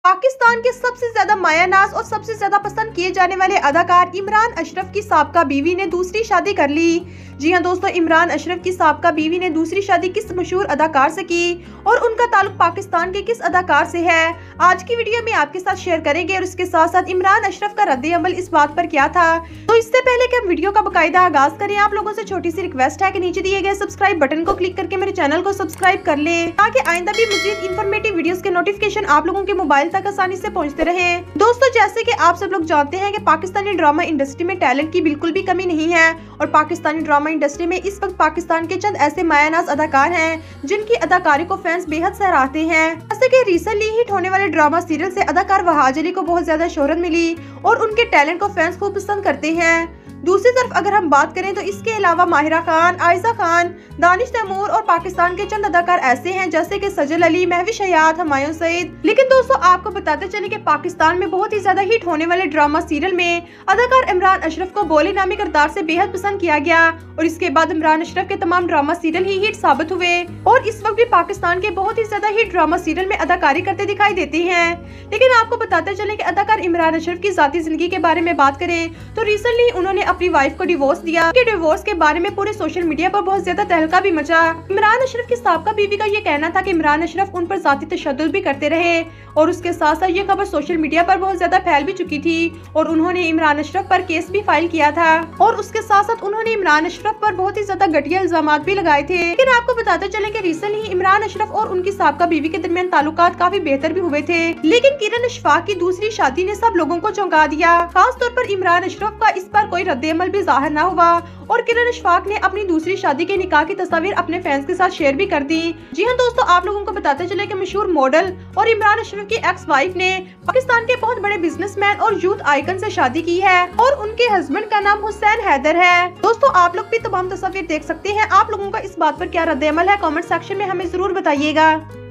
पाकिस्तान के सबसे ज्यादा मायानाज और सबसे ज्यादा पसंद किए जाने वाले अदाकार इमरान अशरफ की साबका बीवी ने दूसरी शादी कर ली। जी हां दोस्तों, इमरान अशरफ की साबका बीवी ने दूसरी शादी किस मशहूर अदाकार से की और उनका ताल्लुक पाकिस्तान के किस अदाकार से है, आज की वीडियो में आपके साथ शेयर करेंगे। और इसके साथ साथ इमरान अशरफ का रद्द अमल इस बात पर क्या था। तो इससे पहले कि हम वीडियो का बाकायदा आगाज करें, आप लोगों से छोटी सी रिक्वेस्ट है कि नीचे दिए गए सब्सक्राइब बटन को क्लिक करके मेरे चैनल को सब्सक्राइब कर ले, ताकि आइंदा भी मजीद इन्फॉर्मेटिव वीडियोस के नोटिफिकेशन आप लोगों के मोबाइल तक आसानी से पहुंचते रहे। दोस्तों, जैसे कि आप सब लोग जानते हैं कि पाकिस्तानी ड्रामा इंडस्ट्री में टैलेंट की बिल्कुल भी कमी नहीं है और पाकिस्तानी ड्रामा इंडस्ट्री में इस वक्त पाकिस्तान के चंद ऐसे मायानाज अदाकार हैं जिनकी अदाकारी को फैंस बेहद सराहते हैं। जैसे कि रिसेंटली हिट होने वाले ड्रामा सीरियल से अदाकार वहाज अली को बहुत ज्यादा शोहरत मिली और उनके टैलेंट को फैंस खूब पसंद करते हैं। दूसरी तरफ अगर हम बात करें तो इसके अलावा माहिरा खान, आयशा खान, दानिश तैमूर और पाकिस्तान के चंद अदाकार ऐसे हैं जैसे कि सजल अली, महविश हयात, हुमायूं सईद। लेकिन दोस्तों, आपको बताते चले कि पाकिस्तान में बहुत ही ज्यादा हिट होने वाले ड्रामा सीरियल में अदाकार इमरान अशरफ को बोली नामी किरदार से बेहद पसंद किया गया और इसके बाद इमरान अशरफ के तमाम ड्रामा सीरियल ही हिट साबित हुए और इस वक्त भी पाकिस्तान के बहुत ही ज्यादा हिट ड्रामा सीरियल में अदाकारी करते दिखाई देते हैं। लेकिन आपको बताते चले कि अदाकार इमरान अशरफ की जाती जिंदगी के बारे में बात करें तो रिसेंटली उन्होंने अपनी वाइफ को डिवोर्स दिया। उनके डिवोर्स के बारे में पूरे सोशल मीडिया पर बहुत ज्यादा तहलका भी मचा। इमरान अशरफ की साबका बीवी का ये कहना था कि इमरान अशरफ उन पर जाती तशद्दुद भी करते रहे और उसके साथ साथ ये खबर सोशल मीडिया पर बहुत ज्यादा फैल भी चुकी थी और उन्होंने इमरान अशरफ पर केस भी फाइल किया था और उसके साथ साथ उन्होंने इमरान अशरफ पर बहुत ही ज्यादा घटिया इल्जामात भी लगाए थे। लेकिन आपको बताते चले कि रिसेंटली इमरान अशरफ और उनकी साबका बीवी के दरमियान ताल्लुकात काफी बेहतर भी हुए थे। लेकिन किरण अशफाक की दूसरी शादी ने सब लोगों को चौंका दिया। खास तौर पर इमरान अशरफ का इस पर कोई रद्द-ए-अमल भी जाहिर न हुआ और किरण अशफाक ने अपनी दूसरी शादी के निकाह की तस्वीर अपने फैंस के साथ शेयर भी कर दी। जी हाँ दोस्तों, आप लोगों को बताते चले कि मशहूर मॉडल और इमरान अशरफ की एक्स वाइफ ने पाकिस्तान के बहुत बड़े बिजनेसमैन और यूथ आइकन से शादी की है और उनके हस्बैंड का नाम हुसैन हैदर है। दोस्तों, आप लोग भी तमाम तस्वीर देख सकते हैं। आप लोगों का इस बात पर क्या रद्द-ए-अमल है, कमेंट सेक्शन में हमें जरूर बताइएगा।